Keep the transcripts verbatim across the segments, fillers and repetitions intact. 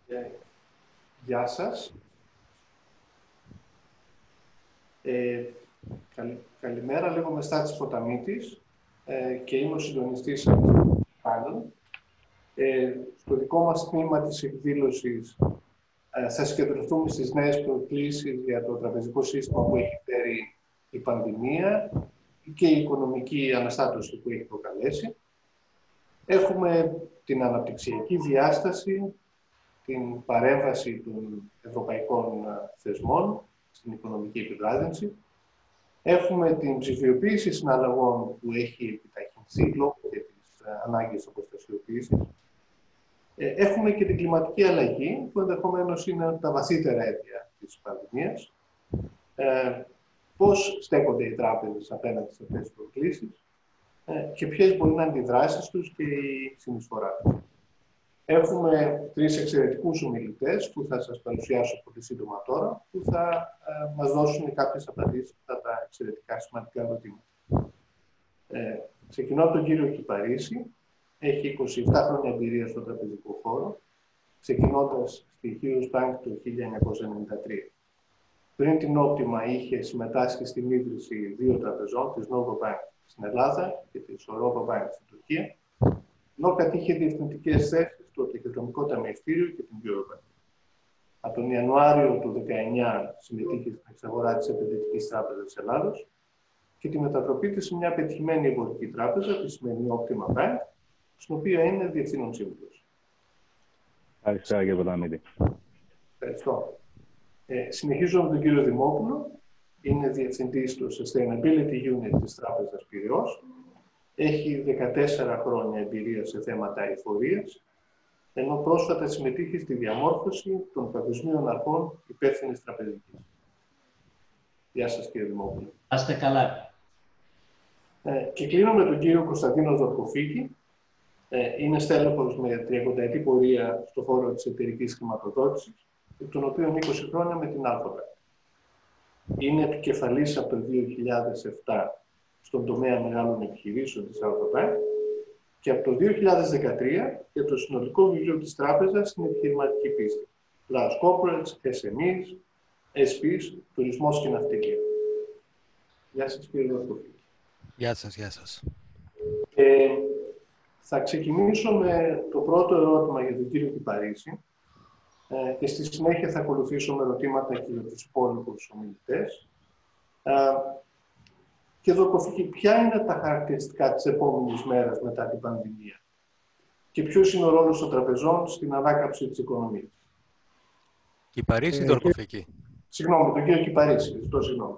Ε, γεια σας. Ε, καλη, καλημέρα, λέγομαι Στάθης Ποταμίτης ε, και είμαι ο συντονιστής του πάνελ. Ε, στο δικό μας τμήμα της εκδήλωσης ε, θα συγκεντρωθούμε στις νέες προκλήσεις για το τραπεζικό σύστημα που έχει φέρει η πανδημία και η οικονομική αναστάτωση που έχει προκαλέσει. Έχουμε την αναπτυξιακή διάσταση, την παρέμβαση των ευρωπαϊκών θεσμών στην οικονομική επιβράδυνση. Έχουμε την ψηφιοποίηση συναλλαγών που έχει επιταχυνθεί λόγω και τις ανάγκες αποστασιοποίησης. Έχουμε και την κλιματική αλλαγή, που ενδεχομένως είναι τα βαθύτερα αίτια της πανδημίας. Ε, πώς στέκονται οι τράπεζες απέναντι σε αυτές τις προκλήσεις και ποιες μπορεί να είναι οι αντιδράσεις τους και η συνεισφορά τους. Έχουμε τρεις εξαιρετικούς ομιλητές που θα σας παρουσιάσω πολύ σύντομα τώρα, που θα ε, μας δώσουν κάποιες απαντήσεις σε αυτά τα εξαιρετικά σημαντικά ερωτήματα. Ε, ξεκινώ από τον κύριο Κυπαρίσι. Έχει είκοσι επτά χρόνια εμπειρία στον τραπεζικό χώρο, ξεκινώντας στη Heroes Bank το χίλια εννιακόσια ενενήντα τρία. Πριν την Optima είχε συμμετάσχει στην ίδρυση δύο τραπεζών, της Novo Bank στην Ελλάδα και της Europa Bank στην Τουρκία, ενώ κατήχε διευθυντικές θέσεις στο Κεντρικό Ταμιευτήριο και την Eurobank. Από τον Ιανουάριο του δύο χιλιάδες δεκαεννιά συμμετείχε στην εξαγορά της Επενδυτικής Τράπεζας της Ελλάδος και τη μετατροπή της σε μια πετυχημένη εμπορική τράπεζα, τη σημερινή Optima Bank, στην οποία είναι διευθύνων σύμβουλος. Ευχαριστώ, κύριε Ποταμίτη. Ευχαριστώ. Ε, συνεχίζω με τον κύριο Δημόπουλο. Είναι διευθυντής του Sustainability Unit της Τράπεζας Πειραιώς. Έχει δεκατέσσερα χρόνια εμπειρία σε θέματα αειφορίας, ενώ πρόσφατα συμμετείχε στη διαμόρφωση των παγκοσμίων αρχών υπεύθυνης τραπεζικής. Γεια σας, κύριε Δημόπουλο. Άστε καλά. Ε, και κλείνω με τον κύριο Κωνσταντίνο Δορκοφίκη. Ε, είναι στέλεχος με τριακονταετή πορεία στο χώρο της εταιρικής χρηματοδότησης, εκ των οποίων είκοσι χρόνια με την Alpha Bank. Είναι επικεφαλής από το δύο χιλιάδες επτά στον τομέα μεγάλων επιχειρήσεων της Alpha Bank και από το δύο χιλιάδες δεκατρία για το συνολικό βιβλίο της τράπεζας στην επιχειρηματική πίστη. Large Corporates, ες εμ ις, ες πι ες, τουρισμός και ναυτιλία. Γεια σας, κύριε Δορκοφίκη. Γεια σας, γεια σας. Ε, θα ξεκινήσω με το πρώτο ερώτημα για τον κύριο Κυπαρίσι ε, και στη συνέχεια θα ακολουθήσω με ερωτήματα και για τους υπόλοιπους ομιλητές. Ε, και Δορκοφίκη, ποια είναι τα χαρακτηριστικά της επόμενης μέρας μετά την πανδημία και ποιος είναι ο ρόλος των τραπεζών στην ανάκαμψη της οικονομίας? Κυπαρίσι ή ε, Δορκοφίκη? Συγγνώμη, τον κύριο Κυπαρίσι. Ζητώ συγγνώμη.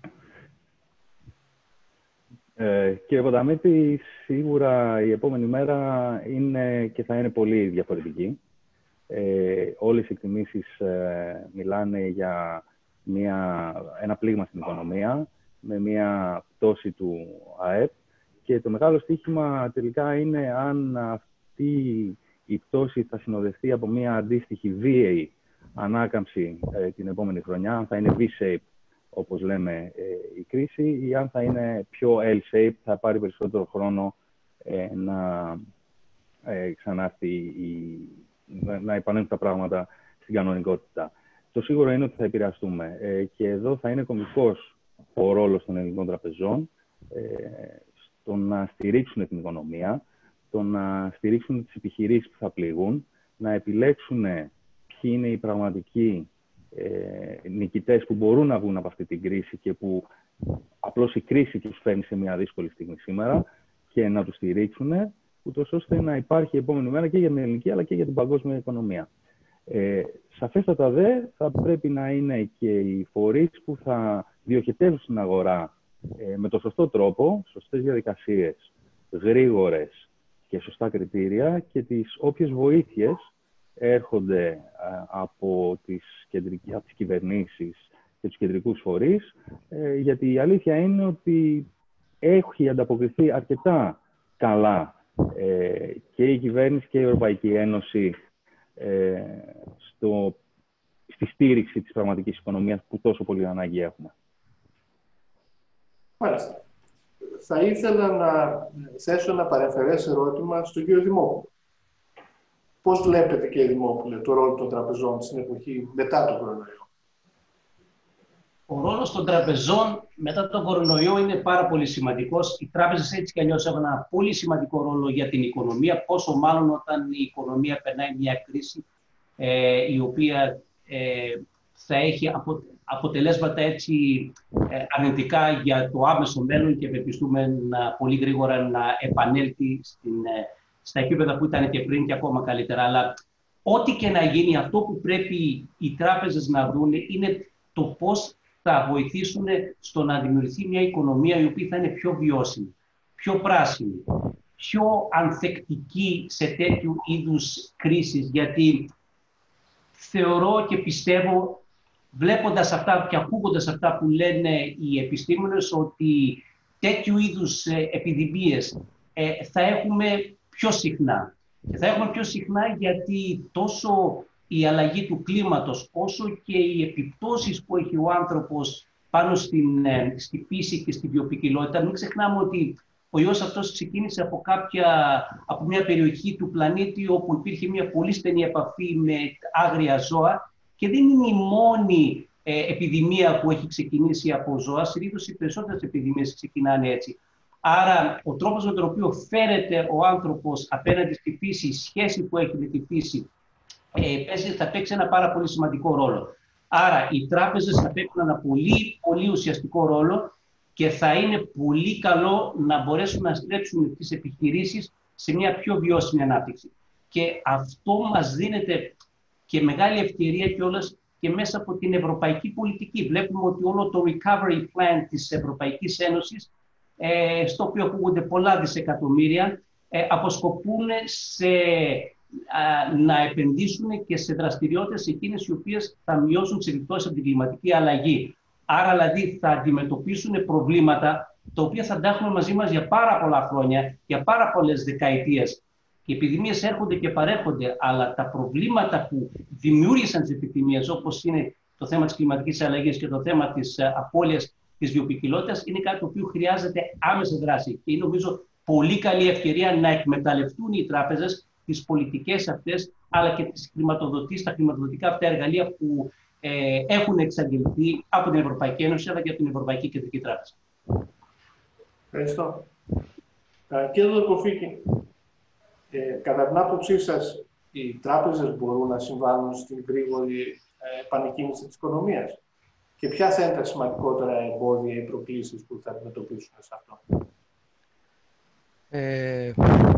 Ε, κύριε Ποταμίτη, σίγουρα η επόμενη μέρα είναι και θα είναι πολύ διαφορετική. Ε, όλες οι εκτιμήσεις ε, μιλάνε για μια, ένα πλήγμα στην οικονομία, με μια πτώση του ΑΕΠ και το μεγάλο στοίχημα τελικά είναι αν αυτή η πτώση θα συνοδευτεί από μια αντίστοιχη βίαιη ανάκαμψη ε, την επόμενη χρονιά, αν θα είναι V-shape όπως λέμε ε, η κρίση ή αν θα είναι πιο L-shape, θα πάρει περισσότερο χρόνο ε, να ε, ξανάρθει η, να, να επανέλθουν τα πράγματα στην κανονικότητα. Το σίγουρο είναι ότι θα επηρεαστούμε ε, και εδώ θα είναι κομβικός ο ρόλος των ελληνικών τραπεζών ε, στο να στηρίξουν την οικονομία, στο να στηρίξουν τις επιχειρήσεις που θα πληγούν, να επιλέξουν ποιοι είναι οι πραγματικοί ε, νικητές που μπορούν να βγουν από αυτή την κρίση και που απλώς η κρίση τους φέρνει σε μια δύσκολη στιγμή σήμερα και να τους στηρίξουν, ούτως ώστε να υπάρχει η επόμενη μέρα και για την ελληνική αλλά και για την παγκόσμια οικονομία. Ε, σαφέστατα δε θα πρέπει να είναι και οι φορείς που θα διοχετεύουν στην αγορά ε, με το σωστό τρόπο, σωστές διαδικασίες, γρήγορες και σωστά κριτήρια και τις όποιες βοήθειες έρχονται ε, από, τις κεντρικές, από τις κυβερνήσεις και τους κεντρικούς φορείς, ε, γιατί η αλήθεια είναι ότι έχει ανταποκριθεί αρκετά καλά ε, και η κυβέρνηση και η Ευρωπαϊκή Ένωση ε, στο, στη στήριξη της πραγματικής οικονομίας που τόσο πολύ ανάγκη έχουμε. Μάλιστα. Θα ήθελα να θέσω ένα παρεμφερές ερώτημα στον κύριο Δημόπουλο. Πώς βλέπετε, κύριε Δημόπουλε, το ρόλο των τραπεζών στην εποχή μετά τον κορονοϊό? Ο ρόλος των τραπεζών μετά τον κορονοϊό είναι πάρα πολύ σημαντικός. Οι τράπεζες έτσι κι αλλιώς έχουν ένα πολύ σημαντικό ρόλο για την οικονομία, πόσο μάλλον όταν η οικονομία περνάει μια κρίση ε, η οποία ε, θα έχει απο, αποτελέσματα έτσι ε, αρνητικά για το άμεσο μέλλον και ευελπιστούμε να, πολύ γρήγορα να επανέλθει στην, ε, στα επίπεδα που ήταν και πριν και ακόμα καλύτερα. Αλλά ό,τι και να γίνει, αυτό που πρέπει οι τράπεζες να δουν είναι το πώς θα βοηθήσουν στο να δημιουργηθεί μια οικονομία η οποία θα είναι πιο βιώσιμη, πιο πράσινη, πιο ανθεκτική σε τέτοιου είδους κρίσεις. Γιατί θεωρώ και πιστεύω, βλέποντας αυτά και ακούγοντας αυτά που λένε οι επιστήμονες, ότι τέτοιου είδους επιδημίες ε, θα έχουμε πιο συχνά. Και θα έχουμε πιο συχνά γιατί τόσο η αλλαγή του κλίματος, όσο και οι επιπτώσεις που έχει ο άνθρωπος πάνω στην, στη φύση και στη βιοποικιλότητα. Μην ξεχνάμε ότι ο ιός αυτός ξεκίνησε από, κάποια, από μια περιοχή του πλανήτη όπου υπήρχε μια πολύ στενή επαφή με άγρια ζώα και δεν είναι η μόνη ε, επιδημία που έχει ξεκινήσει από ζώα. Συνήθως οι περισσότερες επιδημίες ξεκινάνε έτσι. Άρα ο τρόπος με τον οποίο φέρεται ο άνθρωπος απέναντι στη φύση, η σχέση που έχει με τη φύση, θα παίξει ένα πάρα πολύ σημαντικό ρόλο. Άρα οι τράπεζες θα παίξουν ένα πολύ, πολύ ουσιαστικό ρόλο και θα είναι πολύ καλό να μπορέσουν να στρέψουν τις επιχειρήσεις σε μια πιο βιώσιμη ανάπτυξη. Και αυτό μας δίνεται και μεγάλη ευκαιρία κιόλας και μέσα από την ευρωπαϊκή πολιτική. Βλέπουμε ότι όλο το recovery plan της Ευρωπαϊκής Ένωσης, ε, στο οποίο ακούγονται πολλά δισεκατομμύρια, ε, αποσκοπούν σε να επενδύσουν και σε δραστηριότητες εκείνες οι οποίες θα μειώσουν τις επιπτώσεις από την κλιματική αλλαγή. Άρα, δηλαδή, θα αντιμετωπίσουν προβλήματα τα οποία θα τα έχουμε μαζί μας για πάρα πολλά χρόνια, για πάρα πολλές δεκαετίες. Οι επιδημίες έρχονται και παρέρχονται, αλλά τα προβλήματα που δημιούργησαν τις επιδημίες, όπως είναι το θέμα της κλιματικής αλλαγής και το θέμα της απώλειας της βιοποικιλότητας, είναι κάτι το οποίο χρειάζεται άμεση δράση. Και είναι, νομίζω, πολύ καλή ευκαιρία να εκμεταλλευτούν οι τράπεζες τις πολιτικές αυτές, αλλά και τις χρηματοδοτήσεις, τα χρηματοδοτικά αυτά εργαλεία που ε, έχουν εξαγγελθεί από την Ευρωπαϊκή Ένωση, αλλά και από την Ευρωπαϊκή Κεντρική Τράπεζα. Ευχαριστώ. Κύριε Δορκοφίκη, ε, κατά την άποψή σας, οι τράπεζες μπορούν να συμβάλλουν στην γρήγορη ε, επανεκκίνηση της οικονομίας? Και ποια θα είναι τα σημαντικότερα εμπόδια ή προκλήσεις που θα αντιμετωπίσουν σε αυτό? Ε...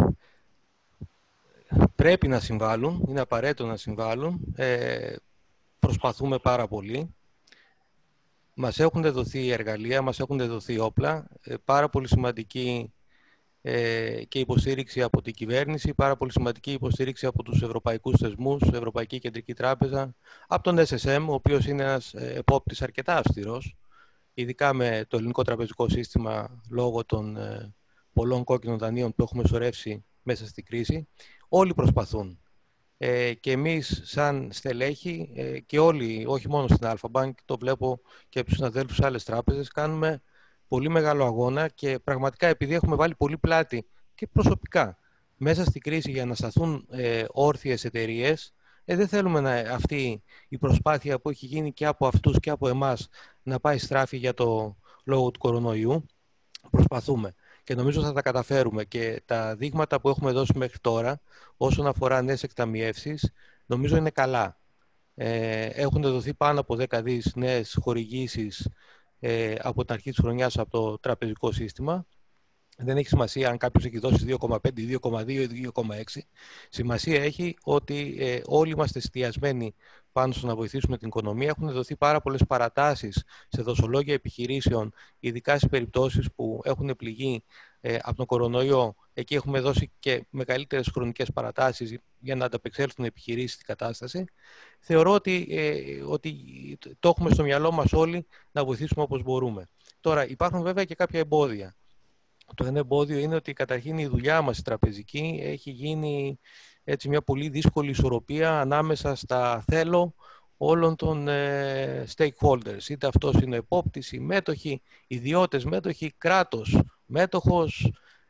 Πρέπει να συμβάλλουν, είναι απαραίτητο να συμβάλλουν. Ε, προσπαθούμε πάρα πολύ. Μας έχουν δοθεί εργαλεία, μας έχουν δοθεί όπλα. Ε, πάρα πολύ σημαντική ε, και υποστήριξη από την κυβέρνηση, πάρα πολύ σημαντική υποστήριξη από τους ευρωπαϊκούς θεσμούς, Ευρωπαϊκή Κεντρική Τράπεζα, από τον ες ες εμ, ο οποίος είναι ένας επόπτης αρκετά αυστηρός, ειδικά με το ελληνικό τραπεζικό σύστημα, λόγω των ε, πολλών κόκκινων δανείων που έχουμε σωρεύσει μέσα στην κρίση. Όλοι προσπαθούν. Ε, και εμείς σαν στελέχη ε, και όλοι, όχι μόνο στην Alpha Bank, το βλέπω και από τους συναδέλφους σε άλλες τράπεζες, κάνουμε πολύ μεγάλο αγώνα και πραγματικά επειδή έχουμε βάλει πολύ πλάτη και προσωπικά μέσα στην κρίση για να σταθούν ε, όρθιες εταιρείες, ε, δεν θέλουμε να, αυτή η προσπάθεια που έχει γίνει και από αυτούς και από εμάς να πάει στράφη για το λόγο του κορονοϊού. Προσπαθούμε. Και νομίζω θα τα καταφέρουμε και τα δείγματα που έχουμε δώσει μέχρι τώρα όσον αφορά νέες εκταμιεύσεις νομίζω είναι καλά. Ε, έχουν δοθεί πάνω από δέκα δις νέες χορηγήσεις ε, από την αρχή της χρονιάς από το τραπεζικό σύστημα. Δεν έχει σημασία αν κάποιος έχει δώσει δύο κόμμα πέντε, δύο κόμμα δύο ή δύο κόμμα έξι. Σημασία έχει ότι ε, όλοι είμαστε εστιασμένοι πάνω στο να βοηθήσουμε την οικονομία. Έχουν δοθεί πάρα πολλές παρατάσεις σε δοσολόγια επιχειρήσεων, ειδικά στις περιπτώσεις που έχουν πληγεί ε, από τον κορονοϊό. Εκεί έχουμε δώσει και μεγαλύτερες χρονικές παρατάσεις για να ανταπεξέλθουν οι επιχειρήσεις στην κατάσταση. Θεωρώ ότι, ε, ότι το έχουμε στο μυαλό μας όλοι να βοηθήσουμε όπως μπορούμε. Τώρα, υπάρχουν βέβαια και κάποια εμπόδια. Το ένα εμπόδιο είναι ότι καταρχήν η δουλειά μας η τραπεζική έχει γίνει έτσι μια πολύ δύσκολη ισορροπία ανάμεσα στα θέλω όλων των ε, stakeholders. Είτε αυτός είναι επόπτης, οι μέτοχοι, ιδιώτες μέτοχοι, κράτος, μέτοχος,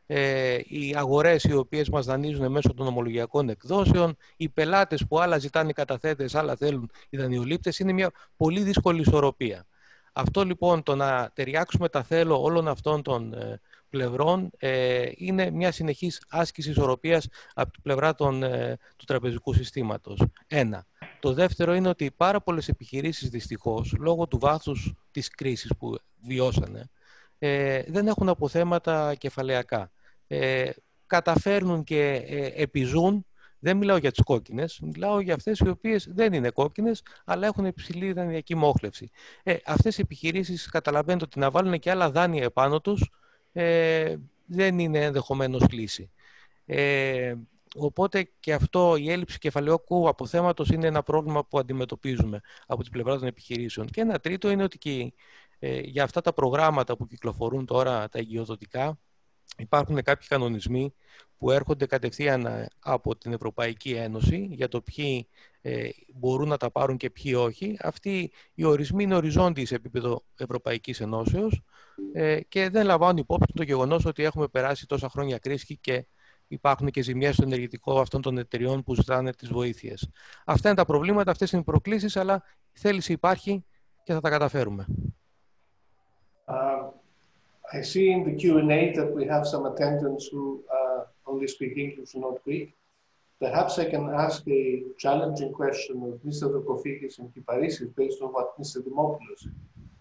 ε, οι αγορές οι οποίες μας δανείζουν μέσω των ομολογιακών εκδόσεων, οι πελάτες που άλλα ζητάνε οι καταθέτες, άλλα θέλουν οι δανειολήπτες. Είναι μια πολύ δύσκολη ισορροπία. Αυτό λοιπόν, το να ταιριάξουμε τα θέλω όλων αυτών των ε, πλευρών ε, είναι μια συνεχής άσκηση ισορροπίας από την πλευρά των, ε, του τραπεζικού συστήματος. Ένα. Το δεύτερο είναι ότι πάρα πολλές επιχειρήσεις δυστυχώς, λόγω του βάθους της κρίσης που βιώσανε, ε, δεν έχουν αποθέματα κεφαλαιακά. Ε, καταφέρνουν και ε, επιζούν. Δεν μιλάω για τις κόκκινες, μιλάω για αυτές οι οποίες δεν είναι κόκκινες, αλλά έχουν υψηλή δανειακή μόχλευση. Ε, αυτές οι επιχειρήσεις καταλαβαίνετε ότι να βάλουν και άλλα δάνεια επάνω τους ε, δεν είναι ενδεχομένως λύση. Ε, οπότε και αυτό, η έλλειψη κεφαλαιακού αποθέματος είναι ένα πρόβλημα που αντιμετωπίζουμε από την πλευρά των επιχειρήσεων. Και ένα τρίτο είναι ότι και, ε, για αυτά τα προγράμματα που κυκλοφορούν τώρα, τα εγκυοδοτικά, υπάρχουν κάποιοι κανονισμοί που έρχονται κατευθείαν από την Ευρωπαϊκή Ένωση για το ποιοι ε, μπορούν να τα πάρουν και ποιοι όχι. Αυτοί οι ορισμοί είναι οριζόντιοι σε επίπεδο Ευρωπαϊκής Ενώσεως ε, και δεν λαμβάνουν υπόψη το γεγονός ότι έχουμε περάσει τόσα χρόνια κρίση και υπάρχουν και ζημιές στο ενεργητικό αυτών των εταιριών που ζητάνε τις βοήθειες. Αυτά είναι τα προβλήματα, αυτές είναι οι προκλήσεις, αλλά η θέληση υπάρχει και θα τα καταφέρουμε. Uh... I see in the Q and A that we have some attendants who uh, only speak English and not Greek. Perhaps I can ask a challenging question of Mister Dokofikis and Kiparissis based on what Mister Dimopoulos said.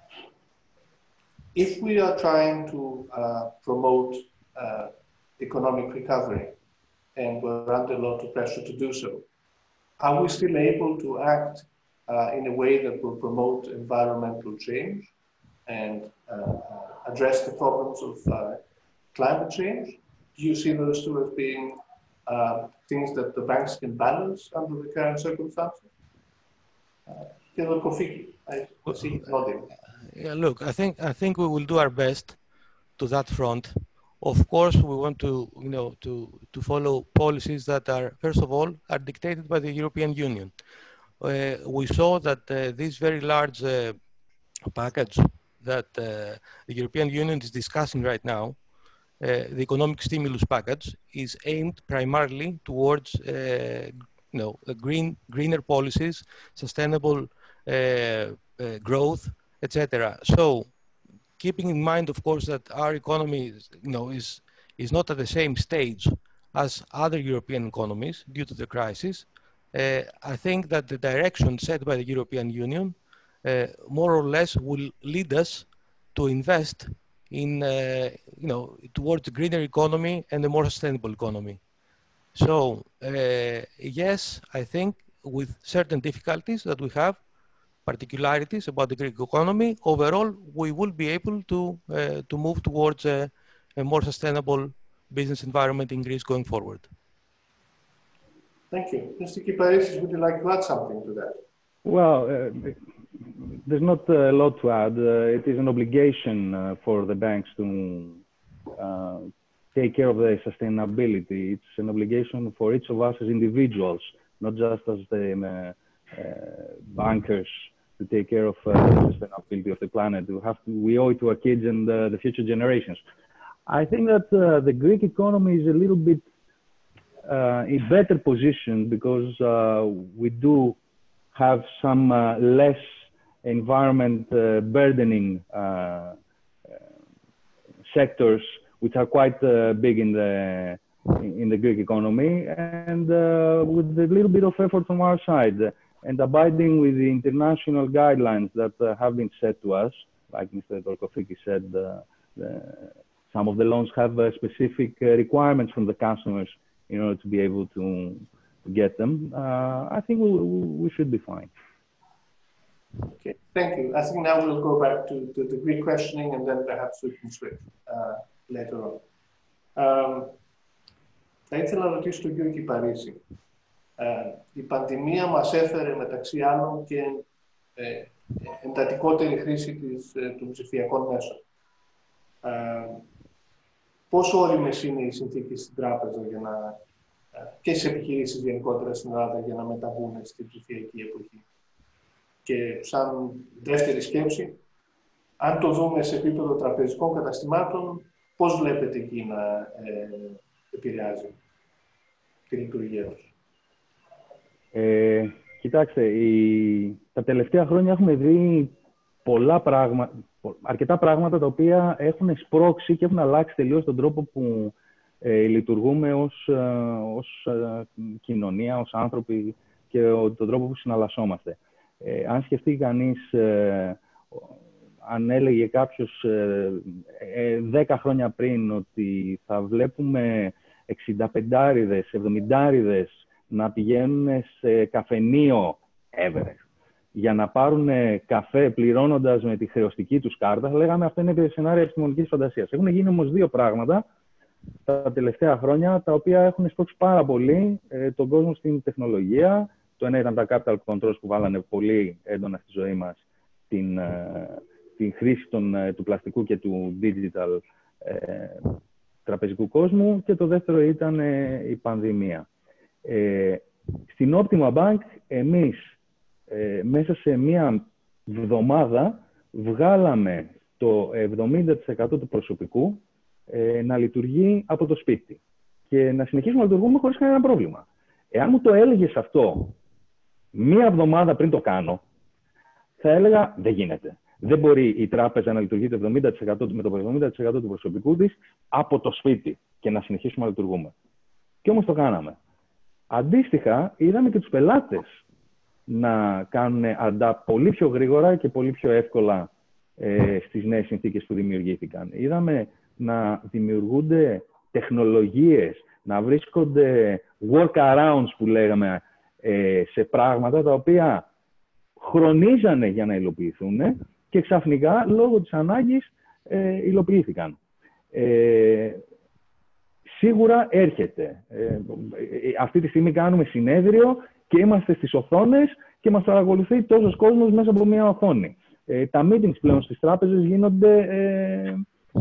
If we are trying to uh, promote uh, economic recovery and we're under a lot of pressure to do so, are we still able to act uh, in a way that will promote environmental change and uh, address the problems of uh, climate change? Do you see those two as being uh, things that the banks can balance under the current circumstances? Theodore Kofiki, I see you nodding. Yeah, look, I think I think we will do our best to that front. Of course, we want to, you know, to to follow policies that are, first of all, are dictated by the European Union. Uh, we saw that uh, this very large uh, package that uh, the European Union is discussing right now, uh, the economic stimulus package, is aimed primarily towards uh, you know, green, greener policies, sustainable uh, uh, growth, et cetera. So, keeping in mind, of course, that our economy is, you know, is, is not at the same stage as other European economies due to the crisis, uh, I think that the direction set by the European Union Uh, more or less will lead us to invest in, uh, you know, towards a greener economy and a more sustainable economy. So, uh, yes, I think with certain difficulties that we have, particularities about the Greek economy, overall, we will be able to, uh, to move towards a, a more sustainable business environment in Greece going forward. Thank you. Mister Kiparissis, would you like to add something to that? Well, uh, there's not a lot to add. Uh, it is an obligation uh, for the banks to uh, take care of the sustainability. It's an obligation for each of us as individuals, not just as the uh, uh, bankers, to take care of uh, the sustainability of the planet. We have to, we owe it to our kids and uh, the future generations. I think that uh, the Greek economy is a little bit uh, in better position because uh, we do have some uh, less environment uh, burdening uh, uh, sectors, which are quite uh, big in the in the Greek economy, and uh, with a little bit of effort from our side and abiding with the international guidelines that uh, have been set to us, like Mister Dokofikis said, uh, the, some of the loans have uh, specific uh, requirements from the customers in order to be able to get them. Uh, I think we, we should be fine. Okay, thank you. I think now we'll go back to, to the Greek questioning and then perhaps we can switch uh, later on. Um, θα ήθελα να ρωτήσω τον κύριο Κυπαρίσση. Uh, η πανδημία μας έφερε μεταξύ άλλων και ε, εντατικότερη χρήση της, ε, των ψηφιακών μέσων. Uh, πόσο όριμες είναι οι συνθήκες στην τράπεζα για να, και στις επιχειρήσεις γενικότερα στην Ελλάδα για να μεταβούν στην ψηφιακή εποχή? Και σαν δεύτερη σκέψη, αν το δούμε σε επίπεδο τραπεζικών καταστημάτων, πώς βλέπετε εκεί να ε, επηρεάζει τη λειτουργία τους? Ε, κοιτάξτε, η... τα τελευταία χρόνια έχουμε δει πολλά πράγματα, αρκετά πράγματα τα οποία έχουν σπρώξει και έχουν αλλάξει τελείως τον τρόπο που ε, λειτουργούμε ως, ε, ως ε, κοινωνία, ως άνθρωποι και ο, τον τρόπο που συναλλασσόμαστε. Ε, αν σκεφτεί κανείς, ε, αν έλεγε κάποιος ε, ε, δέκα χρόνια πριν ότι θα βλέπουμε εξινταπεντάριδες, εβδομηντάριδες να πηγαίνουν σε καφενείο Everest για να πάρουν καφέ πληρώνοντας με τη χρεωστική τους κάρτα, θα λέγαμε αυτά είναι σενάρια επιστημονικής φαντασίας. Έχουν γίνει όμως δύο πράγματα τα τελευταία χρόνια, τα οποία έχουν σπρώξει πάρα πολύ ε, τον κόσμο στην τεχνολογία. Το ένα ήταν τα capital controls που βάλανε πολύ έντονα στη ζωή μας την, ε, την χρήση των, ε, του πλαστικού και του digital ε, τραπεζικού κόσμου, και το δεύτερο ήταν ε, η πανδημία. Ε, στην Optima Bank εμείς ε, μέσα σε μία εβδομάδα βγάλαμε το εβδομήντα τοις εκατό του προσωπικού ε, να λειτουργεί από το σπίτι και να συνεχίσουμε να λειτουργούμε χωρίς κανένα πρόβλημα. Εάν μου το έλεγες αυτό μία εβδομάδα πριν το κάνω, θα έλεγα δεν γίνεται. Δεν μπορεί η τράπεζα να λειτουργεί το εβδομήντα τοις εκατό, με το εβδομήντα τοις εκατό του προσωπικού της από το σπίτι και να συνεχίσουμε να λειτουργούμε. Και όμως το κάναμε. Αντίστοιχα, είδαμε και τους πελάτες να κάνουν adapt πολύ πιο γρήγορα και πολύ πιο εύκολα ε, στις νέες συνθήκες που δημιουργήθηκαν. Είδαμε να δημιουργούνται τεχνολογίες, να βρίσκονται workarounds που λέγαμε ε, σε πράγματα τα οποία χρονίζανε για να υλοποιηθούν και ξαφνικά λόγω της ανάγκης ε, υλοποιήθηκαν. Ε, Σίγουρα έρχεται. Ε, αυτή τη στιγμή κάνουμε συνέδριο και είμαστε στις οθόνες και μας παρακολουθεί τόσος κόσμος μέσα από μια οθόνη. Ε, τα meetings πλέον στις τράπεζες γίνονται ε,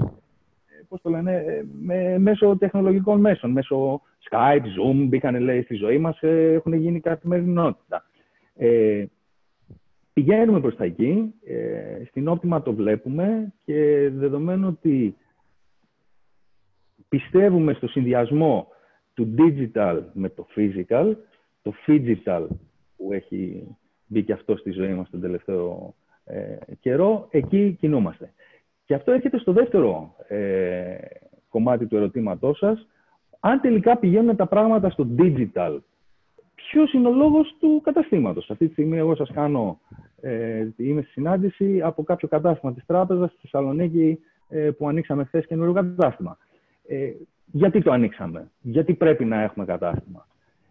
πώς το λένε, ε, με, μέσω τεχνολογικών μέσων. Μέσω Skype, Zoom, μπήκαν λέει, στη ζωή μας, ε, έχουν γίνει καθημερινότητα. Ε, πηγαίνουμε προς τα εκεί, ε, στην Optima το βλέπουμε και δεδομένου ότι πιστεύουμε στο συνδυασμό του digital με το physical, το phygital που έχει μπει και αυτό στη ζωή μας τον τελευταίο ε, καιρό, εκεί κινούμαστε. Και αυτό έρχεται στο δεύτερο ε, κομμάτι του ερωτήματός σας. Αν τελικά πηγαίνουν τα πράγματα στο digital, ποιος είναι ο λόγος του καταστήματος? Αυτή τη στιγμή εγώ σας κάνω, ε, είμαι στη συνάντηση από κάποιο κατάστημα της τράπεζας στη Θεσσαλονίκη ε, που ανοίξαμε χθες καινούριο κατάστημα. Ε, γιατί το ανοίξαμε, γιατί πρέπει να έχουμε κατάστημα?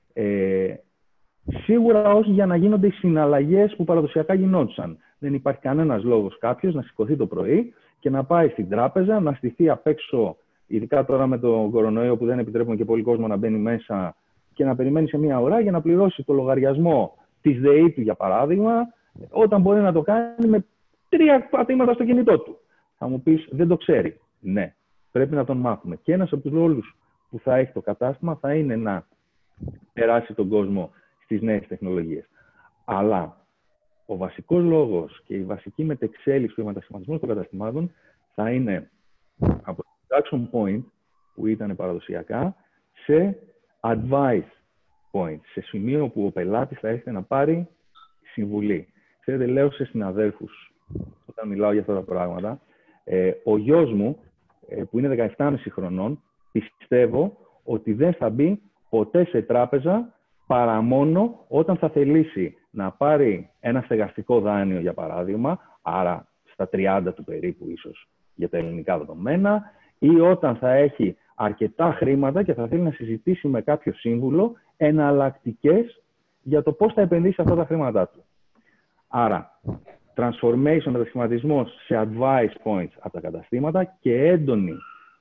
Ε, σίγουρα όχι για να γίνονται οι συναλλαγές που παραδοσιακά γινόντουσαν. Δεν υπάρχει κανένας λόγος κάποιος να σηκωθεί το πρωί και να πάει στην τράπεζα, να στηθεί απ' έξω, ειδικά τώρα με τον κορονοϊό που δεν επιτρέπουν και πολύ κόσμο να μπαίνει μέσα, και να περιμένει σε μία ώρα για να πληρώσει το λογαριασμό της ΔΕΗ του, για παράδειγμα, όταν μπορεί να το κάνει με τρία πατήματα στο κινητό του. Θα μου πεις, δεν το ξέρει. Ναι. Πρέπει να τον μάθουμε. Και ένας από τους ρόλους που θα έχει το κατάστημα θα είναι να περάσει τον κόσμο στις νέες τεχνολογίες. Αλλά ο βασικός λόγος και η βασική μετεξέλιξη του μετασχηματισμού των καταστημάτων θα είναι από το action point που ήταν παραδοσιακά σε advice point, σε σημείο που ο πελάτης θα έρχεται να πάρει συμβουλή. Ξέρετε, λέω σε συναδέλφους, όταν μιλάω για αυτά τα πράγματα, ε, ο γιος μου, που είναι δεκαεπτά και μισή χρονών, πιστεύω ότι δεν θα μπει ποτέ σε τράπεζα παρά μόνο όταν θα θελήσει να πάρει ένα στεγαστικό δάνειο, για παράδειγμα, άρα στα τριάντα του περίπου ίσως για τα ελληνικά δεδομένα, ή όταν θα έχει αρκετά χρήματα και θα θέλει να συζητήσει με κάποιο σύμβουλο εναλλακτικές για το πώς θα επενδύσει αυτά τα χρήματά του. Άρα, transformation, μετασχηματισμός σε advice points από τα καταστήματα και έντονη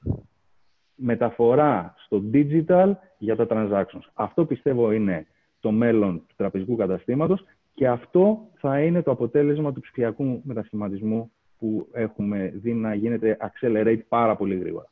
μεταφορά στο digital για τα transactions. Αυτό πιστεύω είναι το μέλλον του τραπεζικού καταστήματος και αυτό θα είναι το αποτέλεσμα του ψηφιακού μετασχηματισμού που έχουμε δει να γίνεται accelerate πάρα πολύ γρήγορα.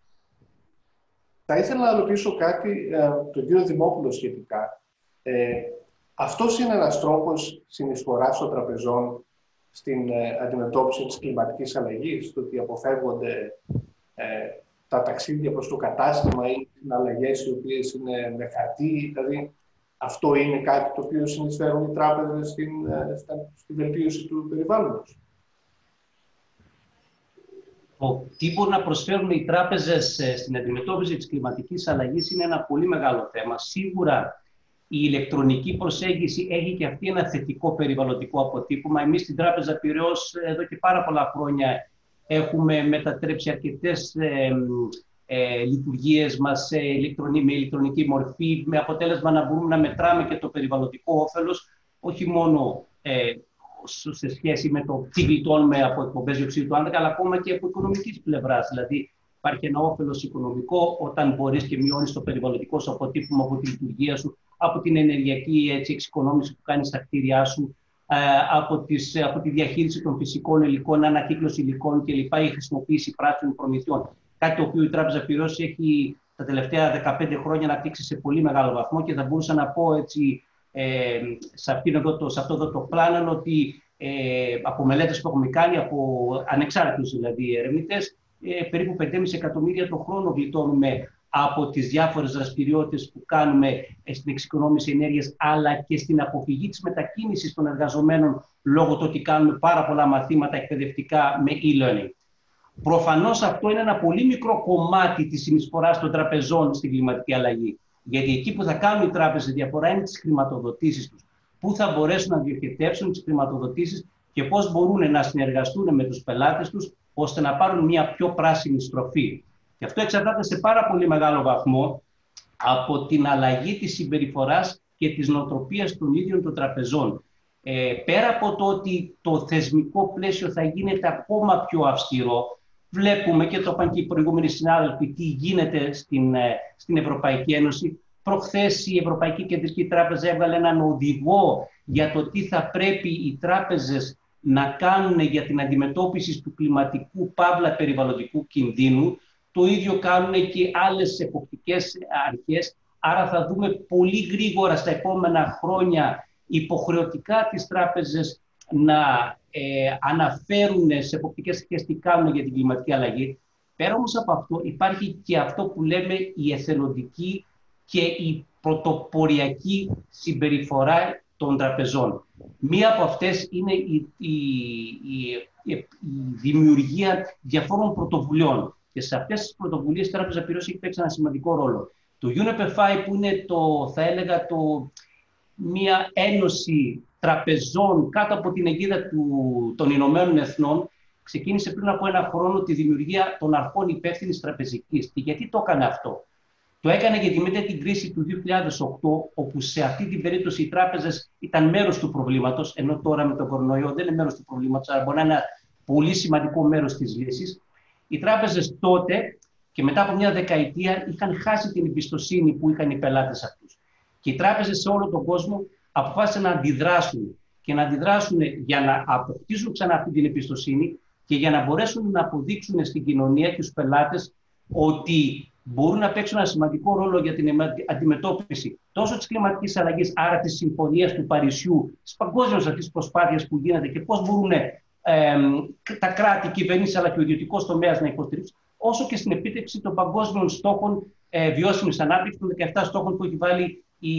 Θα ήθελα να ρωτήσω κάτι ε, τον κύριο Δημόπουλο σχετικά. Ε, αυτός είναι ένας τρόπος συνεισφοράς των τραπεζών στην ε, αντιμετώπιση της κλιματικής αλλαγής, το ότι αποφεύγονται ε, τα ταξίδια προς το κατάστημα ή συναλλαγές οι οποίες είναι με χαρτί. Δηλαδή, αυτό είναι κάτι το οποίο συνεισφέρουν οι τράπεζες στην, στην βελτίωση του περιβάλλοντος. Το τι μπορούν να προσφέρουν οι τράπεζες στην αντιμετώπιση της κλιματικής αλλαγής είναι ένα πολύ μεγάλο θέμα. Σίγουρα η ηλεκτρονική προσέγγιση έχει και αυτή ένα θετικό περιβαλλοντικό αποτύπωμα. Εμείς στην Τράπεζα Πειραιώς εδώ και πάρα πολλά χρόνια έχουμε μετατρέψει αρκετές ε, ε, λειτουργίες μας σε ηλεκτρονική, με ηλεκτρονική μορφή, με αποτέλεσμα να μπορούμε να μετράμε και το περιβαλλοντικό όφελος, όχι μόνο ε, σε σχέση με το τι γλιτώνουμε από εκπομπές διοξείδου του άνθρακα, αλλά ακόμα και από οικονομικής πλευράς. Δηλαδή, υπάρχει ένα όφελος οικονομικό όταν μπορείς και μειώνεις το περιβαλλοντικό σου αποτύπωμα από τη λειτουργία σου, από την ενεργειακή έτσι, εξοικονόμηση που κάνεις στα κτίρια σου, από, τις, από τη διαχείριση των φυσικών υλικών, ανακύκλωση υλικών κλπ. Η χρησιμοποίηση πράσινων προμηθειών. Κάτι το οποίο η Τράπεζα Πειραιώς έχει τα τελευταία δεκαπέντε χρόνια αναπτύξει σε πολύ μεγάλο βαθμό και θα μπορούσα να πω έτσι, ε, σε, αυτό το, σε αυτό εδώ το πλάνο ότι ε, από μελέτες που έχουμε κάνει, από ανεξάρτητους δηλαδή ερευνητές, ε, περίπου πέντε κόμμα πέντε εκατομμύρια το χρόνο γλιτώνουμε από τις διάφορες δραστηριότητες που κάνουμε στην εξοικονόμηση ενέργειας, αλλά και στην αποφυγή της μετακίνησης των εργαζομένων λόγω του ότι κάνουμε πάρα πολλά μαθήματα εκπαιδευτικά με e-learning. Προφανώς αυτό είναι ένα πολύ μικρό κομμάτι της συνεισφοράς των τραπεζών στην κλιματική αλλαγή. Γιατί εκεί που θα κάνουν οι τράπεζες διαφορά είναι τις χρηματοδοτήσεις τους. Πού θα μπορέσουν να διοχετεύσουν τις χρηματοδοτήσεις και πώς μπορούν να συνεργαστούν με τους πελάτες τους ώστε να πάρουν μια πιο πράσινη στροφή. Και αυτό εξαρτάται σε πάρα πολύ μεγάλο βαθμό από την αλλαγή της συμπεριφοράς και της νοοτροπίας των ίδιων των τραπεζών. Ε, πέρα από το ότι το θεσμικό πλαίσιο θα γίνεται ακόμα πιο αυστηρό, βλέπουμε και το είπαν και οι προηγούμενοι συνάδελφοι τι γίνεται στην, στην Ευρωπαϊκή Ένωση. Προχθές η Ευρωπαϊκή Κεντρική Τράπεζα έβγαλε έναν οδηγό για το τι θα πρέπει οι τράπεζες να κάνουν για την αντιμετώπιση του κλιματικού παύλα περιβαλλοντικού κινδύνου. Το ίδιο κάνουν και άλλες εποπτικές αρχές. Άρα θα δούμε πολύ γρήγορα στα επόμενα χρόνια υποχρεωτικά τις τράπεζες να ε, αναφέρουν σε εποπτικές αρχές τι κάνουν για την κλιματική αλλαγή. Πέρα όμως από αυτό υπάρχει και αυτό που λέμε η εθελοντική και η πρωτοποριακή συμπεριφορά των τραπεζών. Μία από αυτές είναι η, η, η, η δημιουργία διαφόρων πρωτοβουλειών. Και σε αυτές τις πρωτοβουλίες η Τράπεζα Πειραιώς έχει παίξει ένα σημαντικό ρόλο. Το γιου εν ι πι εφ άι, που είναι το, θα έλεγα, το, μια ένωση τραπεζών κάτω από την αιγίδα του, των Ηνωμένων Εθνών, ξεκίνησε πριν από ένα χρόνο τη δημιουργία των αρχών υπεύθυνης τραπεζικής. Και γιατί το έκανε αυτό? Το έκανε γιατί μετά την κρίση του δύο χιλιάδες οκτώ, όπου σε αυτή την περίπτωση οι τράπεζες ήταν μέρος του προβλήματος, ενώ τώρα με τον κορονοϊό δεν είναι μέρος του προβλήματος, αλλά μπορεί να είναι ένα πολύ σημαντικό μέρος της λύσης. Οι τράπεζες τότε και μετά από μια δεκαετία είχαν χάσει την εμπιστοσύνη που είχαν οι πελάτες αυτούς. Και οι τράπεζες σε όλο τον κόσμο αποφάσισαν να αντιδράσουν και να αντιδράσουν για να αποκτήσουν ξανά αυτή την εμπιστοσύνη και για να μπορέσουν να αποδείξουν στην κοινωνία και στους πελάτες ότι μπορούν να παίξουν ένα σημαντικό ρόλο για την αντιμετώπιση τόσο της κλιματικής αλλαγής, άρα της συμφωνίας του Παρισιού, της παγκόσμιας αυτής προσπάθειας που γίνεται και πώς μπορούν ε, τα κράτη, κυβερνήσεις αλλά και ο ιδιωτικός τομέας να υποστηρίξουν, όσο και στην επίτευξη των παγκόσμιων στόχων ε, βιώσιμης ανάπτυξης, των δεκαεπτά στόχων που έχει βάλει η,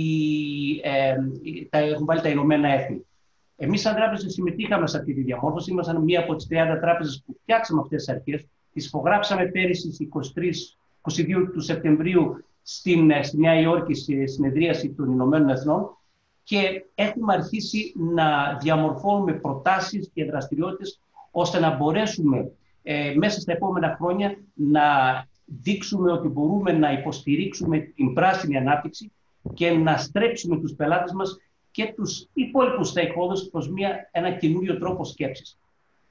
ε, τα, έχουν βάλει τα Ηνωμένα Έθνη. Εμείς, σαν τράπεζα, συμμετείχαμε σε αυτή τη διαμόρφωση. Ήμασταν μία από τις τριάντα τράπεζες που φτιάξαμε αυτές τις αρχές. Τις υπογράψαμε πέρυσι στις είκοσι τρεις, είκοσι δύο του Σεπτεμβρίου στην, στη Νέα Υόρκη, στη συνεδρίαση των Ηνωμένων Εθνών. Και έχουμε αρχίσει να διαμορφώνουμε προτάσεις και δραστηριότητες ώστε να μπορέσουμε ε, μέσα στα επόμενα χρόνια να δείξουμε ότι μπορούμε να υποστηρίξουμε την πράσινη ανάπτυξη και να στρέψουμε τους πελάτες μας και τους υπόλοιπους stakeholders προς μια, ένα καινούριο τρόπο σκέψης.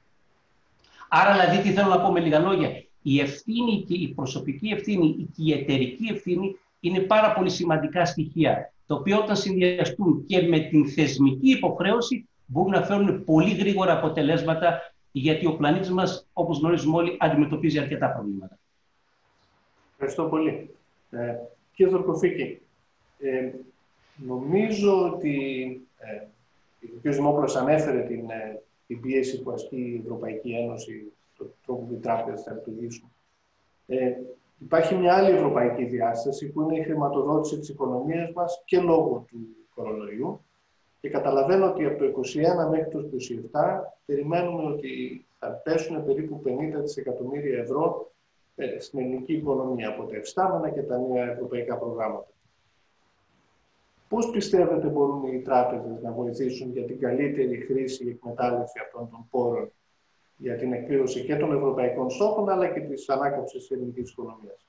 Άρα, δηλαδή, τι θέλω να πω με λίγα λόγια, η ευθύνη και η προσωπική ευθύνη και η εταιρική ευθύνη είναι πάρα πολύ σημαντικά στοιχεία, τα οποία όταν συνδυαστούν και με την θεσμική υποχρέωση μπορούν να φέρουν πολύ γρήγορα αποτελέσματα, γιατί ο πλανήτης μας, όπως γνωρίζουμε όλοι, αντιμετωπίζει αρκετά προβλήματα. Ευχαριστώ πολύ. Ε, κύριε Δορκοφίκη, ε, νομίζω ότι ε, ο κ. Δημόπουλος ανέφερε την, ε, την πίεση που ασκεί η Ευρωπαϊκή Ένωση, τον τρόπο που οι τράπεζες θα λειτουργήσουν. Ε, Υπάρχει μια άλλη ευρωπαϊκή διάσταση που είναι η χρηματοδότηση της οικονομίας μας και λόγω του κορονοϊού. Και καταλαβαίνω ότι από το είκοσι ένα μέχρι το είκοσι επτά περιμένουμε ότι θα πέσουν περίπου πενήντα δισεκατομμύρια ευρώ στην ελληνική οικονομία από τα ευστάμενα και τα νέα ευρωπαϊκά προγράμματα. Πώς πιστεύετε μπορούν οι τράπεζες να βοηθήσουν για την καλύτερη χρήση και εκμετάλλευση αυτών των πόρων για την εκπλήρωση και των ευρωπαϊκών στόχων αλλά και της ανάκαμψης της ελληνικής οικονομίας?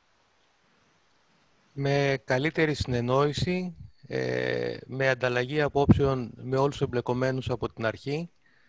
Με καλύτερη συνεννόηση, ε, με ανταλλαγή απόψεων με όλους τους εμπλεκομένους από την αρχή,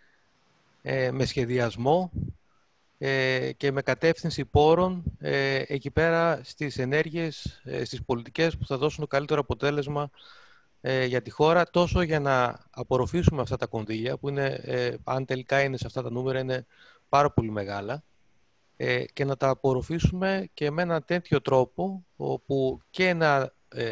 ε, με σχεδιασμό ε, και με κατεύθυνση πόρων ε, εκεί πέρα στις ενέργειες, ε, στις πολιτικές που θα δώσουν το καλύτερο αποτέλεσμα ε, για τη χώρα, τόσο για να απορροφήσουμε αυτά τα κονδύλια, που είναι, ε, αν τελικά είναι σε αυτά τα νούμερα, είναι πάρα πολύ μεγάλα, ε, και να τα απορροφήσουμε και με έναν τέτοιο τρόπο, όπου και να ε,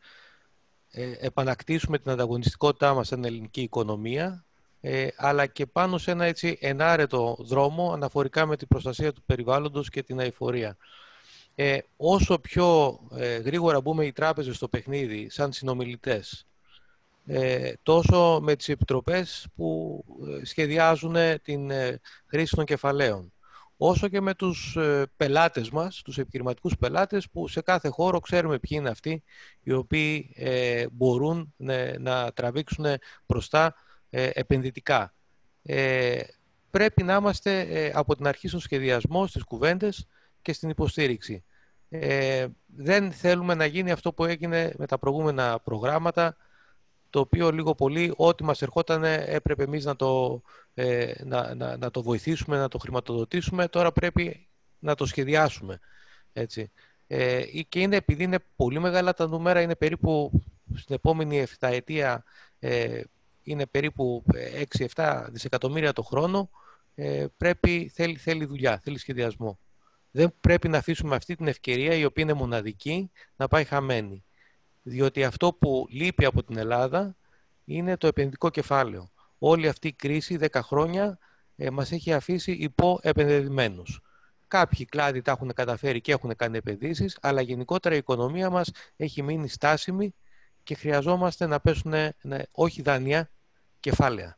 ε, επανακτήσουμε την ανταγωνιστικότητά μας στην ελληνική οικονομία, Ε, αλλά και πάνω σε ένα έτσι ενάρετο δρόμο αναφορικά με την προστασία του περιβάλλοντος και την αειφορία. Ε, όσο πιο ε, γρήγορα μπούμε οι τράπεζες στο παιχνίδι σαν συνομιλητές, ε, τόσο με τις επιτροπές που ε, σχεδιάζουν την ε, χρήση των κεφαλαίων, όσο και με τους ε, πελάτες μας, τους επιχειρηματικούς πελάτες, που σε κάθε χώρο ξέρουμε ποιοι είναι αυτοί οι οποίοι ε, μπορούν ε, να τραβήξουν μπροστά Ε, επενδυτικά. Ε, πρέπει να είμαστε ε, από την αρχή στο σχεδιασμό, στις κουβέντες και στην υποστήριξη. Ε, δεν θέλουμε να γίνει αυτό που έγινε με τα προηγούμενα προγράμματα, το οποίο λίγο πολύ ό,τι μας ερχόταν έπρεπε εμείς να το, ε, να, να, να το βοηθήσουμε, να το χρηματοδοτήσουμε. Τώρα πρέπει να το σχεδιάσουμε. Έτσι. Ε, και είναι, επειδή είναι πολύ μεγάλα τα νούμερα, είναι περίπου στην επόμενη εφταετία ε, είναι περίπου έξι επτά δισεκατομμύρια το χρόνο, ε, πρέπει, θέλει, θέλει δουλειά, θέλει σχεδιασμό. Δεν πρέπει να αφήσουμε αυτή την ευκαιρία, η οποία είναι μοναδική, να πάει χαμένη. Διότι αυτό που λείπει από την Ελλάδα είναι το επενδυτικό κεφάλαιο. Όλη αυτή η κρίση, δέκα χρόνια, ε, μας έχει αφήσει υποεπενδεδημένους. Κάποιοι κλάδοι τα έχουν καταφέρει και έχουν κάνει επενδύσεις, αλλά γενικότερα η οικονομία μας έχει μείνει στάσιμη και χρειαζόμαστε να πέσουν, ναι, όχι δάνεια, κεφάλαια.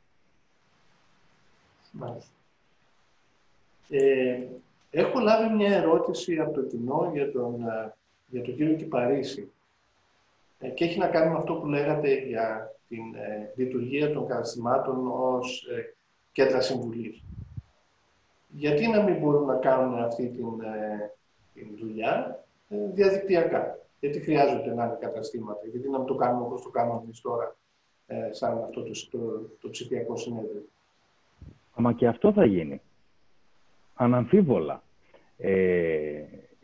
Ε, έχω λάβει μια ερώτηση από το κοινό για τον, για τον κύριο Κυπαρίσι ε, και έχει να κάνει με αυτό που λέγατε για την ε, λειτουργία των καταστημάτων ως ε, κέντρα συμβουλής. Γιατί να μην μπορούν να κάνουν αυτή την, ε, την δουλειά ε, διαδικτυακά? Γιατί χρειάζονται να είναι καταστήματα? Γιατί να μην το κάνουμε όπως το κάνουμε εμείς τώρα, ε, σαν αυτό το, το, το ψηφιακό συνέδριο? Αμα και αυτό θα γίνει. Αναμφίβολα. Ε,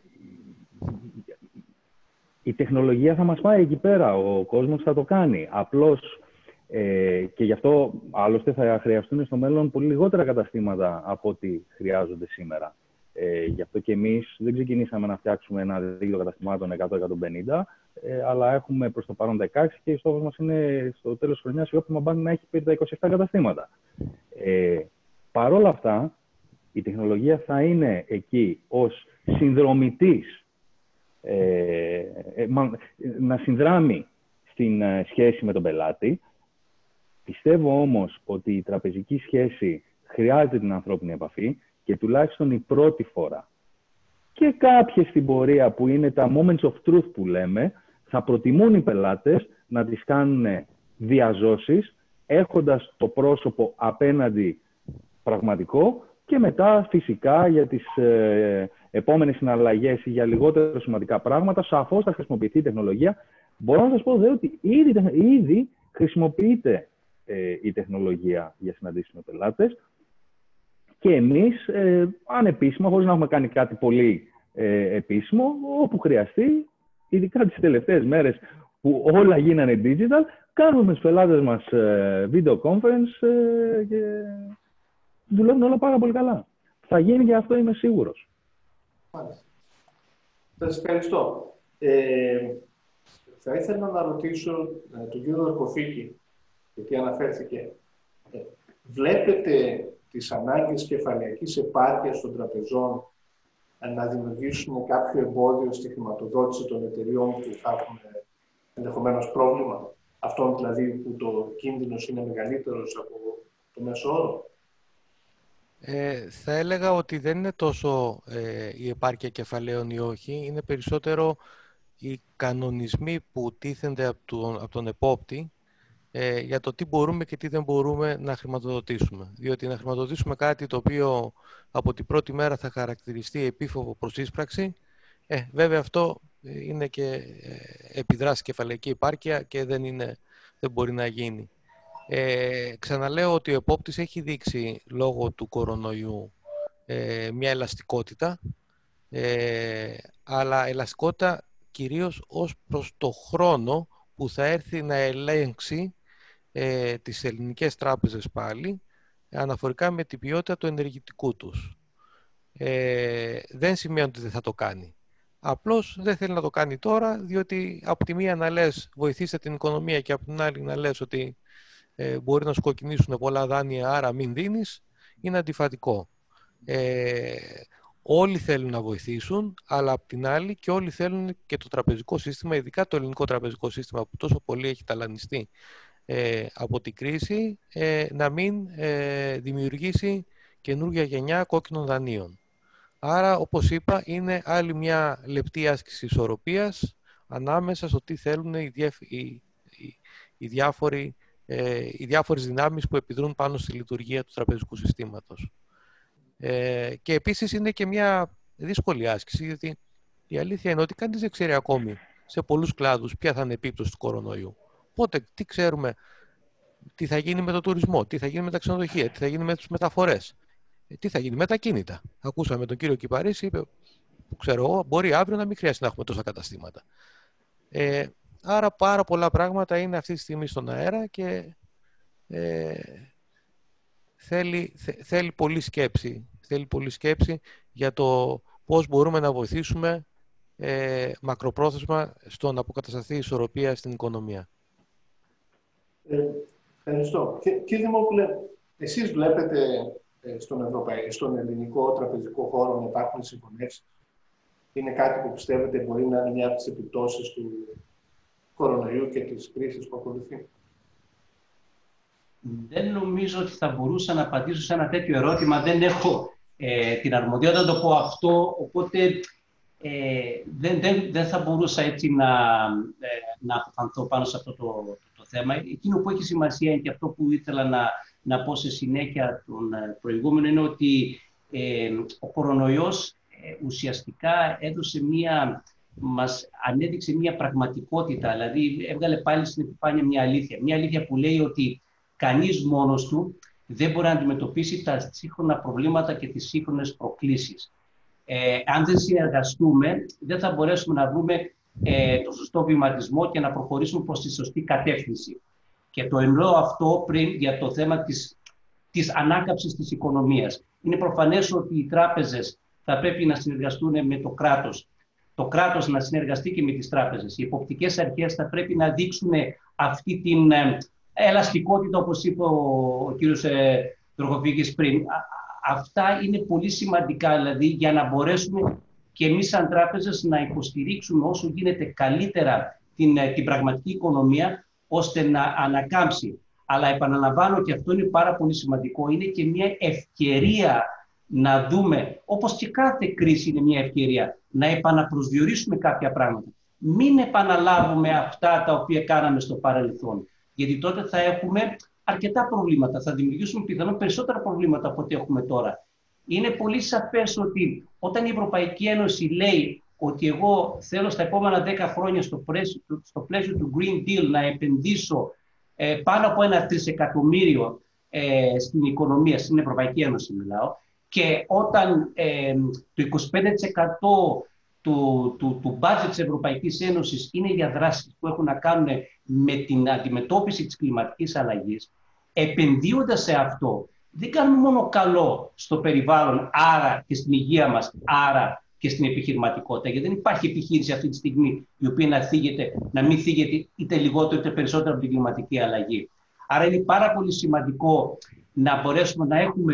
η τεχνολογία θα μας πάει εκεί πέρα. Ο κόσμος θα το κάνει. Απλώς, ε, και γι' αυτό άλλωστε θα χρειαστούν στο μέλλον πολύ λιγότερα καταστήματα από ό,τι χρειάζονται σήμερα. Ε, γι' αυτό και εμείς δεν ξεκινήσαμε να φτιάξουμε ένα δίκτυο καταστημάτων εκατό με εκατόν πενήντα, ε, αλλά έχουμε προς το παρόν δεκαέξι και ο στόχος μας είναι στο τέλος της χρονιάς η Optima Bank να έχει πει τα είκοσι επτά καταστήματα. Ε, Παρ' όλα αυτά, η τεχνολογία θα είναι εκεί ως συνδρομητής, ε, ε, μα, να συνδράμει στην ε, σχέση με τον πελάτη. Πιστεύω όμως ότι η τραπεζική σχέση χρειάζεται την ανθρώπινη επαφή, και τουλάχιστον η πρώτη φορά. Και κάποιες στην πορεία που είναι τα moments of truth που λέμε, θα προτιμούν οι πελάτες να τις κάνουν διαζώσεις, έχοντας το πρόσωπο απέναντι πραγματικό, και μετά φυσικά για τις ε, επόμενες συναλλαγές ή για λιγότερο σημαντικά πράγματα, σαφώς θα χρησιμοποιηθεί η τεχνολογία. Μπορώ να σας πω δε ότι ήδη, ήδη χρησιμοποιείται ε, η τεχνολογία για συναντήσεις με πελάτες. Και εμείς, ε, ανεπίσημα, χωρίς να έχουμε κάνει κάτι πολύ ε, επίσημο, όπου χρειαστεί, ειδικά τις τελευταίες μέρες που όλα γίνανε digital, κάνουμε με τους πελάτες μας ε, video conference ε, και δουλεύουν όλα πάρα πολύ καλά. Θα γίνει και αυτό, είμαι σίγουρος. Μάλιστα. Σας ευχαριστώ. Ε, θα ήθελα να ρωτήσω ε, τον κύριο Δορκοφίκη, γιατί αναφέρθηκε. Ε, βλέπετε τις ανάγκες κεφαλαιακής επάρκειας των τραπεζών να δημιουργήσουν κάποιο εμπόδιο στη χρηματοδότηση των εταιριών που θα έχουν ενδεχομένως πρόβλημα, αυτών δηλαδή που το κίνδυνος είναι μεγαλύτερος από το μέσο όρο? Ε, θα έλεγα ότι δεν είναι τόσο ε, η επάρκεια κεφαλαίων ή όχι, είναι περισσότερο οι κανονισμοί που τίθενται από τον, από τον επόπτη ε, για το τι μπορούμε και τι δεν μπορούμε να χρηματοδοτήσουμε. Διότι να χρηματοδοτήσουμε κάτι το οποίο από την πρώτη μέρα θα χαρακτηριστεί επίφοβο προς ίσπραξη, ε, βέβαια αυτό είναι και ε, επιδράσει κεφαλαϊκή επάρκεια και δεν, είναι, δεν μπορεί να γίνει. Ε, ξαναλέω ότι ο επόπτης έχει δείξει λόγω του κορονοϊού ε, μια ελαστικότητα, ε, αλλά ελαστικότητα κυρίως ως προς το χρόνο που θα έρθει να ελέγξει ε, τις ελληνικές τράπεζες πάλι, αναφορικά με την ποιότητα του ενεργητικού τους. Ε, δεν σημαίνει ότι δεν θα το κάνει. Απλώς δεν θέλει να το κάνει τώρα, διότι από τη μία να λες βοηθήστε την οικονομία και από την άλλη να λες ότι ε, μπορεί να σου κοκκινήσουν πολλά δάνεια, άρα μην δίνεις, είναι αντιφατικό. Ε, όλοι θέλουν να βοηθήσουν, αλλά απ' την άλλη και όλοι θέλουν και το τραπεζικό σύστημα, ειδικά το ελληνικό τραπεζικό σύστημα που τόσο πολύ έχει ταλανιστεί ε, από την κρίση, ε, να μην ε, δημιουργήσει καινούργια γενιά κόκκινων δανείων. Άρα, όπως είπα, είναι άλλη μια λεπτή άσκηση ισορροπίας ανάμεσα στο τι θέλουν οι, διάφ οι, οι, οι, διάφοροι, ε, οι διάφορες δυνάμεις που επιδρούν πάνω στη λειτουργία του τραπεζικού συστήματος. Ε, και επίσης είναι και μια δύσκολη άσκηση, γιατί η αλήθεια είναι ότι κανείς δεν ξέρει ακόμη σε πολλούς κλάδους ποια θα είναι η επίπτωση του κορονοϊού. Οπότε, τι ξέρουμε, τι θα γίνει με το τουρισμό, τι θα γίνει με τα ξενοδοχεία, τι θα γίνει με τις μεταφορές. Τι θα γίνει με τα κίνητα. Ακούσαμε τον κύριο Κυπαρίση, είπε, ξέρω εγώ, μπορεί αύριο να μην χρειάζεται να έχουμε τόσα καταστήματα. Ε, άρα πάρα πολλά πράγματα είναι αυτή τη στιγμή στον αέρα και ε, θέλει, θε, θέλει πολλή σκέψη. Θέλει πολλή σκέψη για το πώς μπορούμε να βοηθήσουμε ε, μακροπρόθεσμα στο να αποκατασταθεί η ισορροπία στην οικονομία. Ε, ευχαριστώ. Κύριε Δημόπουλε, εσείς βλέπετε στον, Ευρωπαϊ... στον ελληνικό τραπεζικό χώρο να υπάρχουν συγχωνεύσεις? Είναι κάτι που πιστεύετε μπορεί να είναι μια από τις επιπτώσεις του κορονοϊού και της κρίσης που ακολουθεί? Δεν νομίζω ότι θα μπορούσα να απαντήσω σε ένα τέτοιο ερώτημα. Δεν έχω ε, την αρμοδιότητα να το πω αυτό, οπότε ε, δεν, δεν, δεν θα μπορούσα έτσι να, ε, να αποφανθώ πάνω σε αυτό το, το, το θέμα. Εκείνο που έχει σημασία και αυτό που ήθελα να να πω σε συνέχεια των προηγούμενων είναι ότι ε, ο κορονοϊός ε, ουσιαστικά έδωσε μία, μας ανέδειξε μία πραγματικότητα, δηλαδή έβγαλε πάλι στην επιφάνεια μία αλήθεια. Μία αλήθεια που λέει ότι κανείς μόνος του δεν μπορεί να αντιμετωπίσει τα σύγχρονα προβλήματα και τις σύγχρονες προκλήσεις. Ε, αν δεν συνεργαστούμε, δεν θα μπορέσουμε να βρούμε ε, το σωστό βηματισμό και να προχωρήσουμε προς τη σωστή κατεύθυνση. Και το εννοώ αυτό πριν για το θέμα της, της ανάκαμψης της οικονομίας. Είναι προφανές ότι οι τράπεζες θα πρέπει να συνεργαστούν με το κράτος. Το κράτος να συνεργαστεί και με τις τράπεζες. Οι εποπτικές αρχές θα πρέπει να δείξουν αυτή την ε, ελαστικότητα, όπως είπε ο, ο κύριος ε, Τροχοφύγης πριν. Α, αυτά είναι πολύ σημαντικά, δηλαδή, για να μπορέσουμε και εμείς σαν τράπεζες να υποστηρίξουμε όσο γίνεται καλύτερα την, ε, την πραγματική οικονομία, ώστε να ανακάμψει. Αλλά επαναλαμβάνω, και αυτό είναι πάρα πολύ σημαντικό, είναι και μια ευκαιρία να δούμε, όπως και κάθε κρίση είναι μια ευκαιρία, να επαναπροσδιορίσουμε κάποια πράγματα. Μην επαναλάβουμε αυτά τα οποία κάναμε στο παρελθόν, γιατί τότε θα έχουμε αρκετά προβλήματα, θα δημιουργήσουμε πιθανόν περισσότερα προβλήματα από ό,τι έχουμε τώρα. Είναι πολύ σαφές ότι όταν η Ευρωπαϊκή Ένωση λέει ότι εγώ θέλω στα επόμενα δέκα χρόνια στο πλαίσιο, στο πλαίσιο του Green Deal να επενδύσω ε, πάνω από ένα τρισεκατομμύριο ε, στην οικονομία, στην Ευρωπαϊκή Ένωση μιλάω, και όταν ε, το είκοσι πέντε τοις εκατό του, του, του budget της Ευρωπαϊκής Ένωσης είναι για δράσεις που έχουν να κάνουν με την αντιμετώπιση της κλιματικής αλλαγής, επενδύοντας σε αυτό, δεν κάνουμε μόνο καλό στο περιβάλλον, άρα και στην υγεία μας, άρα και στην επιχειρηματικότητα. Γιατί δεν υπάρχει επιχείρηση αυτή τη στιγμή η οποία να, θίγεται, να μην θίγεται είτε λιγότερο είτε περισσότερο από την κλιματική αλλαγή. Άρα είναι πάρα πολύ σημαντικό να μπορέσουμε να έχουμε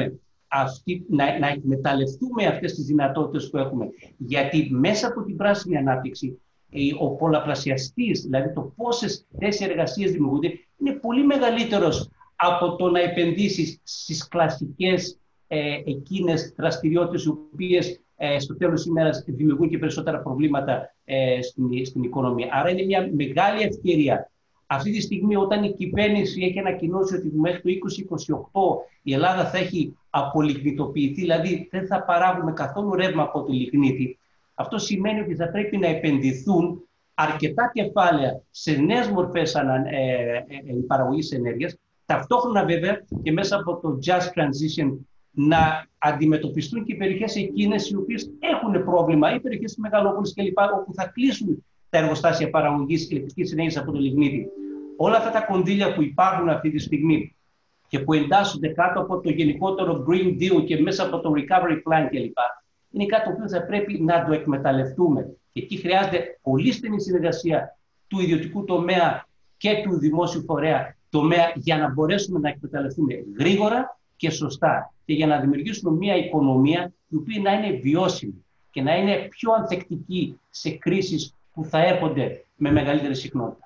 αυτή, να, να εκμεταλλευτούμε αυτές τις δυνατότητες που έχουμε. Γιατί μέσα από την πράσινη ανάπτυξη, ο πολλαπλασιαστής, δηλαδή το πόσες θέσεις εργασίας δημιουργούνται, είναι πολύ μεγαλύτερος από το να επενδύσεις στις κλασικές ε, εκείνες δραστηριότητες, οι οποίες ε, στο τέλος της ημέρας δημιουργούν και περισσότερα προβλήματα ε, στην, στην οικονομία. Άρα είναι μια μεγάλη ευκαιρία. Αυτή τη στιγμή, όταν η κυβέρνηση έχει ανακοινώσει ότι μέχρι το είκοσι είκοσι οκτώ η Ελλάδα θα έχει απολιγνητοποιηθεί, δηλαδή δεν θα παράγουμε καθόλου ρεύμα από το λιγνίτη, αυτό σημαίνει ότι θα πρέπει να επενδυθούν αρκετά κεφάλαια σε νέες μορφές ε, ε, ε, παραγωγής ενέργειας, ταυτόχρονα βέβαια και μέσα από το Just Transition να αντιμετωπιστούν και οι περιοχές εκείνες οι οποίες έχουν πρόβλημα, οι περιοχές της μεγαλόπολης κλπ., όπου θα κλείσουν τα εργοστάσια παραγωγής ηλεκτρικής ενέργειας από το λιγνίτη. Όλα αυτά τα κονδύλια που υπάρχουν αυτή τη στιγμή και που εντάσσονται κάτω από το γενικότερο Green Deal και μέσα από το Recovery Plan κλπ., είναι κάτι που θα πρέπει να το εκμεταλλευτούμε. Και εκεί χρειάζεται πολύ στενή συνεργασία του ιδιωτικού τομέα και του δημόσιου φορέα τομέα για να μπορέσουμε να εκμεταλλευτούμε γρήγορα και σωστά και για να δημιουργήσουμε μια οικονομία η οποία να είναι βιώσιμη και να είναι πιο ανθεκτική σε κρίσεις που θα έρχονται με μεγαλύτερη συχνότητα.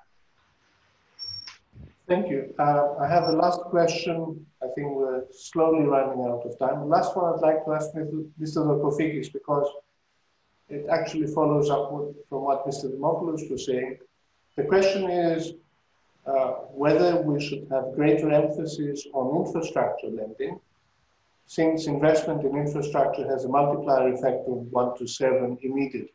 Thank you. Uh, I have the last question. I think we're slowly running out of time. The last one I'd like to ask Mister Dorkofigis, because it actually follows up with, from what Mister Dimopoulos was saying. The question is uh, whether we should have greater emphasis on infrastructure lending, since investment in infrastructure has a multiplier effect of one to seven immediately.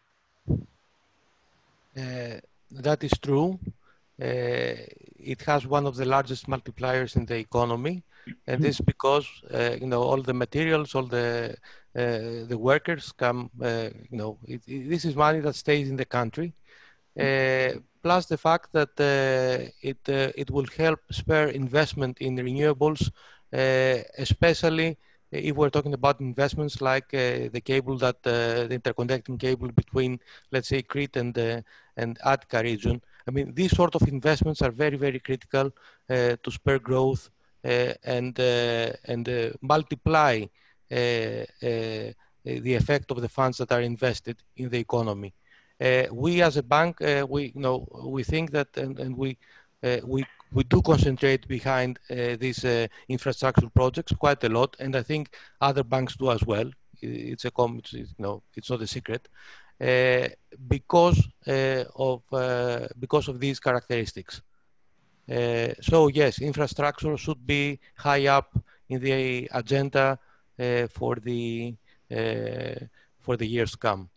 Uh, that is true. Uh, it has one of the largest multipliers in the economy, and this is because uh, you know, all the materials, all the uh, the workers come. Uh, you know, it, it, this is money that stays in the country. Uh, plus the fact that uh, it uh, it will help spur investment in renewables, uh, especially if we're talking about investments like uh, the cable that uh, the interconnecting cable between, let's say, Crete and uh, and Attica region. I mean, these sort of investments are very, very critical uh, to spur growth uh, and uh, and uh, multiply uh, uh, the effect of the funds that are invested in the economy. Uh, we, as a bank, uh, we you know we think that, and, and we uh, we we do concentrate behind uh, these uh, infrastructure projects quite a lot, and I think other banks do as well. It's a com it's, you know it's not a secret. Uh, because uh, of uh, because of these characteristics. Uh, so yes, infrastructure should be high up in the agenda uh, for the uh, for the years to come.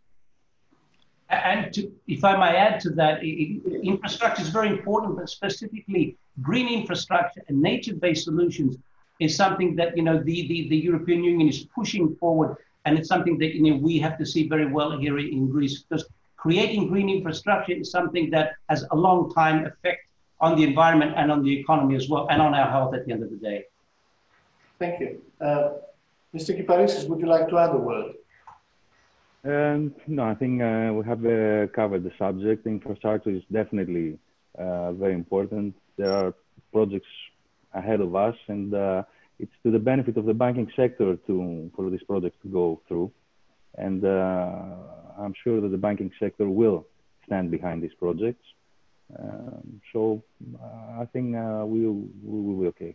And to, if I may add to that, it, infrastructure is very important, but specifically green infrastructure and nature-based solutions is something that you know the, the the European Union is pushing forward. And it's something that you know, we have to see very well here in Greece, because creating green infrastructure is something that has a long time effect on the environment and on the economy as well, and on our health at the end of the day. Thank you. Uh, Mister Kiparissis, would you like to add a word? Um, no, I think uh, we have uh, covered the subject. Infrastructure is definitely uh, very important. There are projects ahead of us, and uh, it's to the benefit of the banking sector to for this project to go through. And uh, I'm sure that the banking sector will stand behind these projects. Um, so uh, I think uh, we will we'll be okay.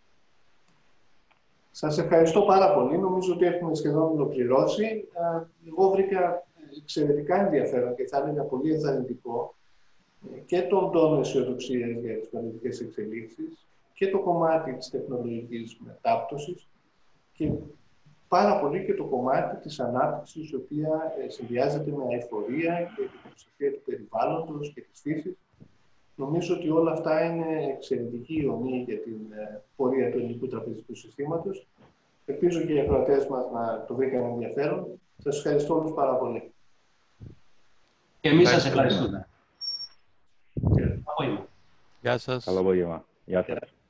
Σας ευχαριστώ πάρα πολύ. Νομίζω ότι έχουμε σχεδόν ολοκληρώσει. Εγώ βρήκα εξαιρετικά ενδιαφέρον και θα έλεγα πολύ ενθαρρυντικό και τον τόνο αισιοδοξίας για τις μελλοντικές εξελίξεις και το κομμάτι της τεχνολογικής μετάπτωσης και πάρα πολύ και το κομμάτι της ανάπτυξης, η οποία συνδυάζεται με αειφορία και την προστασία του περιβάλλοντος και της φύσης. Νομίζω ότι όλα αυτά είναι εξαιρετική ιονή για την πορεία του ελληνικού τραπεζικού συστήματος. Ελπίζω και οι ακροατές μας να το βρήκαν ενδιαφέρον. Σας ευχαριστώ όλους πάρα πολύ. Και εμείς σας ευχαριστούμε. Γεια σας. Καλό απόγευμα. Γεια σας.